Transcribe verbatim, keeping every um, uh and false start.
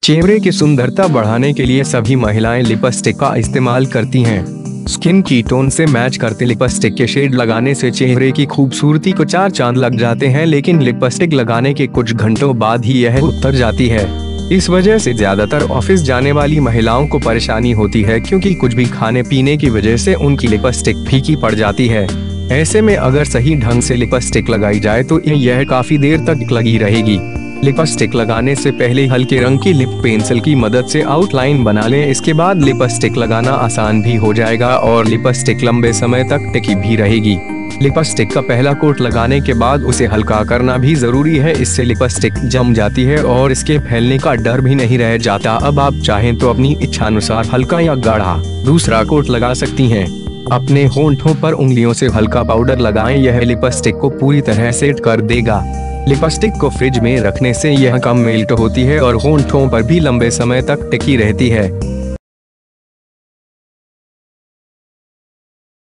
चेहरे की सुंदरता बढ़ाने के लिए सभी महिलाएं लिपस्टिक का इस्तेमाल करती हैं। स्किन की टोन से मैच करते लिपस्टिक के शेड लगाने से चेहरे की खूबसूरती को चार चांद लग जाते हैं, लेकिन लिपस्टिक लगाने के कुछ घंटों बाद ही यह उतर जाती है। इस वजह से ज्यादातर ऑफिस जाने वाली महिलाओं को परेशानी होती है, क्योंकि कुछ भी खाने पीने की वजह से उनकी लिपस्टिक फीकी पड़ जाती है। ऐसे में अगर सही ढंग से लिपस्टिक लगाई जाए तो यह काफी देर तक लगी रहेगी। लिपस्टिक लगाने से पहले हल्के रंग की लिप पेंसिल की मदद से आउटलाइन बना लें। इसके बाद लिपस्टिक लगाना आसान भी हो जाएगा और लिपस्टिक लंबे समय तक टिकी भी रहेगी। लिपस्टिक का पहला कोट लगाने के बाद उसे हल्का करना भी जरूरी है, इससे लिपस्टिक जम जाती है और इसके फैलने का डर भी नहीं रह जाता। अब आप चाहें तो अपनी इच्छानुसार हल्का या गाढ़ा दूसरा कोट लगा सकती हैं। अपने होंठों पर उंगलियों से हल्का पाउडर लगाएं, यह लिपस्टिक को पूरी तरह सेट कर देगा। लिपस्टिक को फ्रिज में रखने से यह कम मेल्ट होती है और होंठों पर भी लंबे समय तक टिकी रहती है।